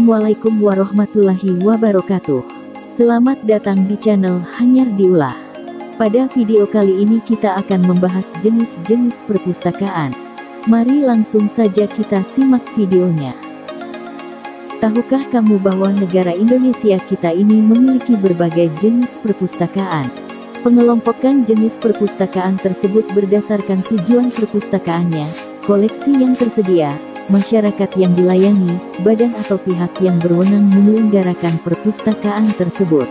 Assalamualaikum warahmatullahi wabarakatuh. Selamat datang di channel Hanyar Diulah. Pada video kali ini kita akan membahas jenis-jenis perpustakaan. Mari langsung saja kita simak videonya. Tahukah kamu bahwa negara Indonesia kita ini memiliki berbagai jenis perpustakaan? Pengelompokan jenis perpustakaan tersebut berdasarkan tujuan perpustakaannya, koleksi yang tersedia, masyarakat yang dilayani, badan atau pihak yang berwenang menyelenggarakan perpustakaan tersebut.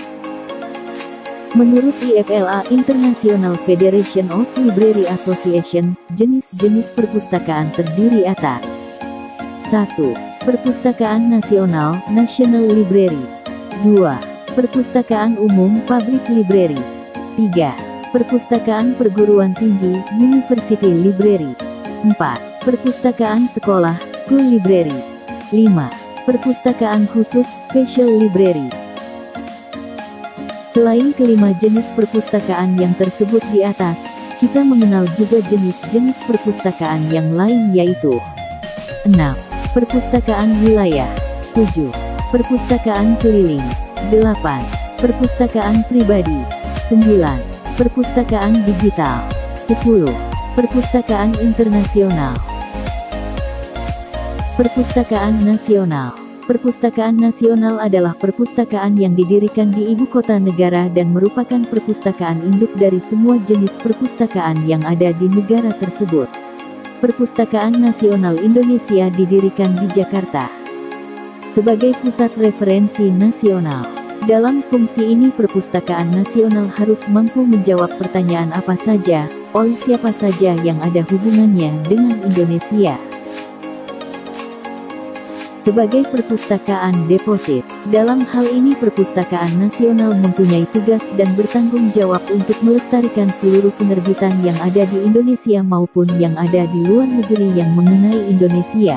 Menurut IFLA International Federation of Library Association, jenis-jenis perpustakaan terdiri atas 1. Perpustakaan Nasional National Library. 2. Perpustakaan Umum Public Library. 3. Perpustakaan Perguruan Tinggi University Library. 4. Perpustakaan Sekolah School Library. 5. Perpustakaan Khusus Special Library. Selain kelima jenis perpustakaan yang tersebut di atas, kita mengenal juga jenis-jenis perpustakaan yang lain yaitu 6. Perpustakaan Wilayah. 7. Perpustakaan Keliling. 8. Perpustakaan Pribadi. 9. Perpustakaan Digital. 10. Perpustakaan Internasional. Perpustakaan Nasional. Perpustakaan nasional adalah perpustakaan yang didirikan di ibu kota negara dan merupakan perpustakaan induk dari semua jenis perpustakaan yang ada di negara tersebut. Perpustakaan Nasional Indonesia didirikan di Jakarta sebagai pusat referensi nasional. Dalam fungsi ini perpustakaan nasional harus mampu menjawab pertanyaan apa saja, oleh siapa saja yang ada hubungannya dengan Indonesia. Sebagai perpustakaan deposit, dalam hal ini perpustakaan nasional mempunyai tugas dan bertanggung jawab untuk melestarikan seluruh penerbitan yang ada di Indonesia maupun yang ada di luar negeri yang mengenai Indonesia.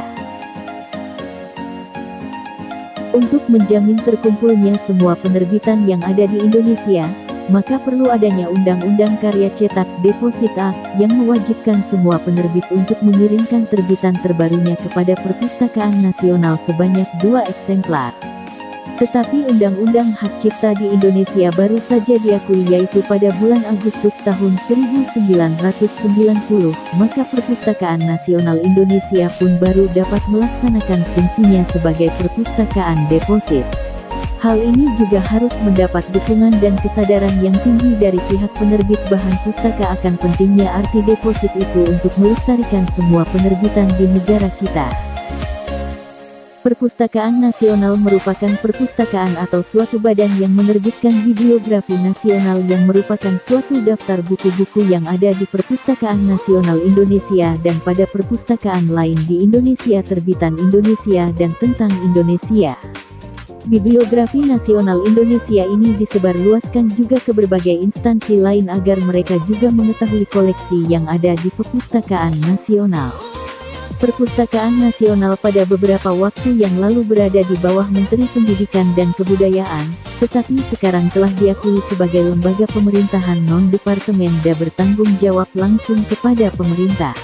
Untuk menjamin terkumpulnya semua penerbitan yang ada di Indonesia, maka perlu adanya Undang-Undang Karya Cetak Deposit Act yang mewajibkan semua penerbit untuk mengirimkan terbitan terbarunya kepada Perpustakaan Nasional sebanyak 2 eksemplar. Tetapi Undang-Undang Hak Cipta di Indonesia baru saja diakui yaitu pada bulan Agustus tahun 1990, maka Perpustakaan Nasional Indonesia pun baru dapat melaksanakan fungsinya sebagai perpustakaan deposit. Hal ini juga harus mendapat dukungan dan kesadaran yang tinggi dari pihak penerbit bahan pustaka akan pentingnya arti deposit itu untuk melestarikan semua penerbitan di negara kita. Perpustakaan nasional merupakan perpustakaan atau suatu badan yang menerbitkan bibliografi nasional yang merupakan suatu daftar buku-buku yang ada di Perpustakaan Nasional Indonesia dan pada perpustakaan lain di Indonesia terbitan Indonesia dan tentang Indonesia. Bibliografi nasional Indonesia ini disebarluaskan juga ke berbagai instansi lain agar mereka juga mengetahui koleksi yang ada di Perpustakaan Nasional. Perpustakaan Nasional pada beberapa waktu yang lalu berada di bawah Menteri Pendidikan dan Kebudayaan, tetapi sekarang telah diakui sebagai lembaga pemerintahan non-departemenda bertanggung jawab langsung kepada pemerintah.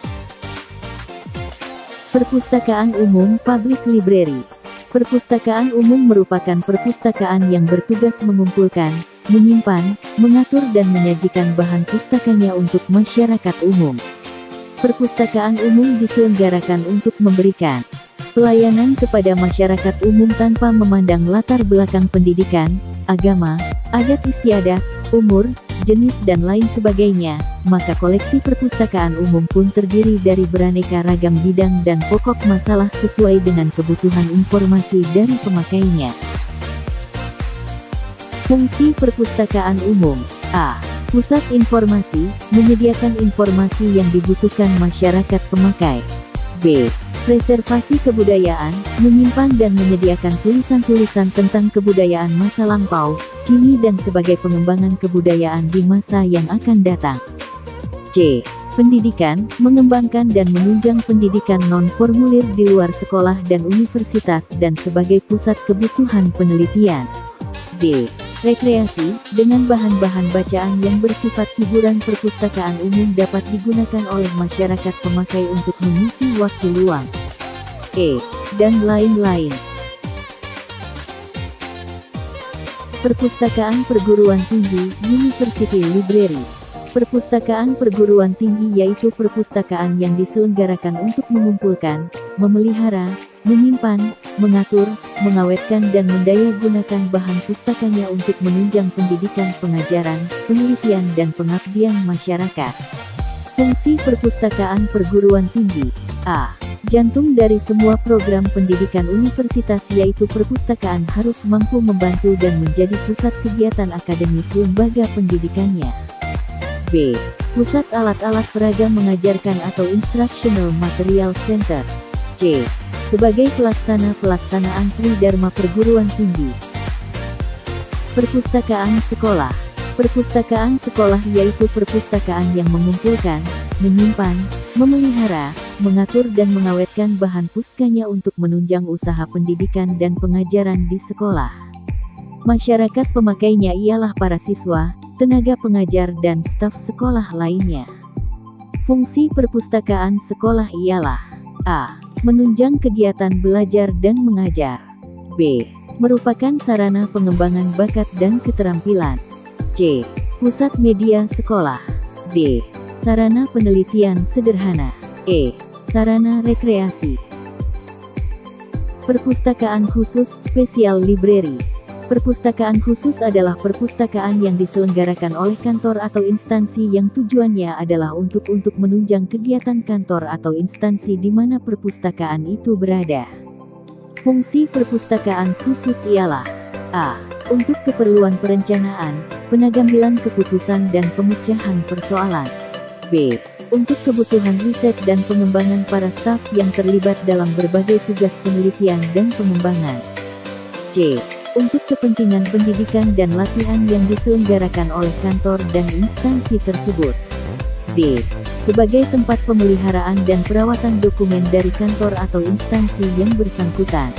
Perpustakaan Umum Public Library. Perpustakaan umum merupakan perpustakaan yang bertugas mengumpulkan, menyimpan, mengatur dan menyajikan bahan pustakanya untuk masyarakat umum. Perpustakaan umum diselenggarakan untuk memberikan pelayanan kepada masyarakat umum tanpa memandang latar belakang pendidikan, agama, adat istiadat, umur, jenis dan lain sebagainya, maka koleksi perpustakaan umum pun terdiri dari beraneka ragam bidang dan pokok masalah sesuai dengan kebutuhan informasi dari pemakainya. Fungsi perpustakaan umum. A. Pusat informasi, menyediakan informasi yang dibutuhkan masyarakat pemakai. B. Preservasi kebudayaan, menyimpan dan menyediakan tulisan-tulisan tentang kebudayaan masa lampau, kini dan sebagai pengembangan kebudayaan di masa yang akan datang. C. Pendidikan, mengembangkan dan menunjang pendidikan non-formulir di luar sekolah dan universitas dan sebagai pusat kebutuhan penelitian. D. Rekreasi, dengan bahan-bahan bacaan yang bersifat hiburan. Perpustakaan umum dapat digunakan oleh masyarakat pemakai untuk mengisi waktu luang. Dan lain-lain. Perpustakaan Perguruan Tinggi, University Library. Perpustakaan perguruan tinggi yaitu perpustakaan yang diselenggarakan untuk mengumpulkan, memelihara, menyimpan, mengatur, mengawetkan dan mendayagunakan bahan pustakanya untuk menunjang pendidikan, pengajaran, penelitian dan pengabdian masyarakat. Fungsi perpustakaan perguruan tinggi. A. Jantung dari semua program pendidikan universitas yaitu perpustakaan harus mampu membantu dan menjadi pusat kegiatan akademis lembaga pendidikannya. B. Pusat alat-alat peragam mengajarkan atau Instructional Material Center. C. Sebagai pelaksanaan Tridharma perguruan tinggi. Perpustakaan sekolah. Perpustakaan sekolah yaitu perpustakaan yang mengumpulkan, menyimpan, memelihara, mengatur dan mengawetkan bahan pustkanya untuk menunjang usaha pendidikan dan pengajaran di sekolah. Masyarakat pemakainya ialah para siswa, tenaga pengajar dan staf sekolah lainnya. Fungsi perpustakaan sekolah ialah A. Menunjang kegiatan belajar dan mengajar. B. Merupakan sarana pengembangan bakat dan keterampilan. C. Pusat media sekolah. D. Sarana penelitian sederhana. E. Sarana rekreasi. Perpustakaan khusus Special Library. Perpustakaan khusus adalah perpustakaan yang diselenggarakan oleh kantor atau instansi yang tujuannya adalah untuk menunjang kegiatan kantor atau instansi di mana perpustakaan itu berada. Fungsi perpustakaan khusus ialah A. Untuk keperluan perencanaan, pengambilan keputusan dan pemecahan persoalan. B. Untuk kebutuhan riset dan pengembangan para staf yang terlibat dalam berbagai tugas penelitian dan pengembangan. C. Untuk kepentingan pendidikan dan latihan yang diselenggarakan oleh kantor dan instansi tersebut. D. Sebagai tempat pemeliharaan dan perawatan dokumen dari kantor atau instansi yang bersangkutan.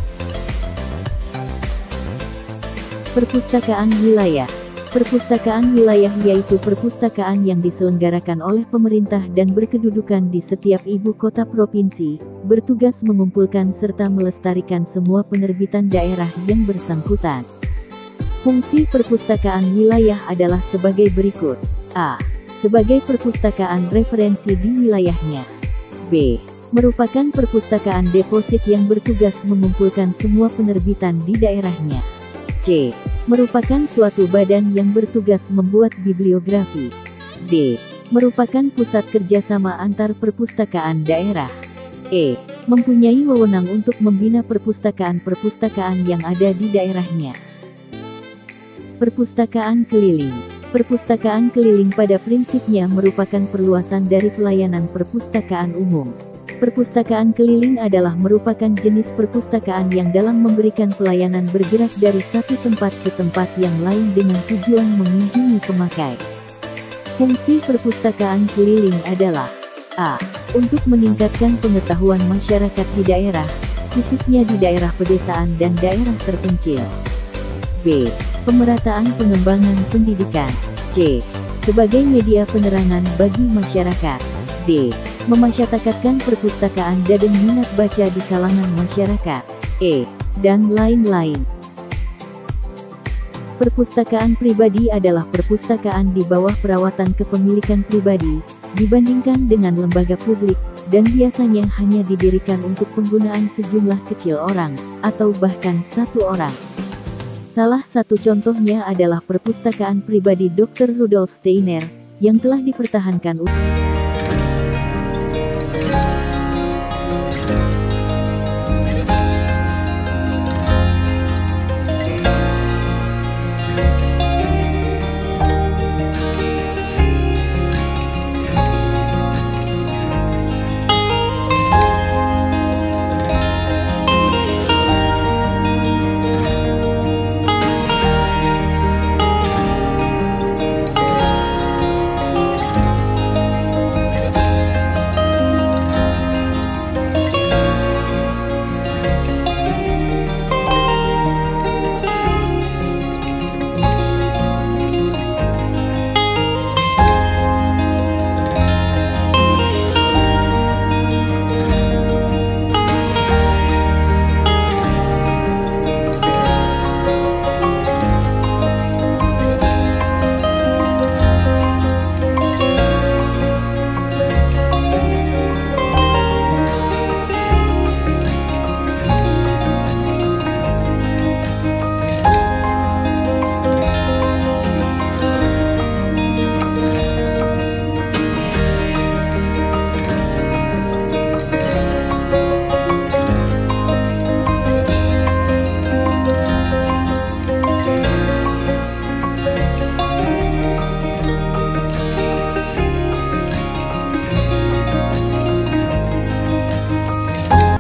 Perpustakaan wilayah. Perpustakaan wilayah yaitu perpustakaan yang diselenggarakan oleh pemerintah dan berkedudukan di setiap ibu kota provinsi, bertugas mengumpulkan serta melestarikan semua penerbitan daerah yang bersangkutan. Fungsi perpustakaan wilayah adalah sebagai berikut. A. Sebagai perpustakaan referensi di wilayahnya. B. Merupakan perpustakaan deposit yang bertugas mengumpulkan semua penerbitan di daerahnya. C. Merupakan suatu badan yang bertugas membuat bibliografi. D. Merupakan pusat kerjasama antar perpustakaan daerah. E. Mempunyai wewenang untuk membina perpustakaan-perpustakaan yang ada di daerahnya. Perpustakaan keliling. Perpustakaan keliling pada prinsipnya merupakan perluasan dari pelayanan perpustakaan umum. Perpustakaan keliling adalah merupakan jenis perpustakaan yang dalam memberikan pelayanan bergerak dari satu tempat ke tempat yang lain dengan tujuan mengunjungi pemakai. Fungsi perpustakaan keliling adalah A. Untuk meningkatkan pengetahuan masyarakat di daerah, khususnya di daerah pedesaan dan daerah terpencil. B. Pemerataan pengembangan pendidikan. C. Sebagai media penerangan bagi masyarakat. D. Memasyarakatkan perpustakaan dan minat baca di kalangan masyarakat. E. Dan lain-lain. Perpustakaan pribadi adalah perpustakaan di bawah perawatan kepemilikan pribadi, dibandingkan dengan lembaga publik, dan biasanya hanya didirikan untuk penggunaan sejumlah kecil orang, atau bahkan satu orang. Salah satu contohnya adalah perpustakaan pribadi Dr. Rudolf Steiner, yang telah dipertahankan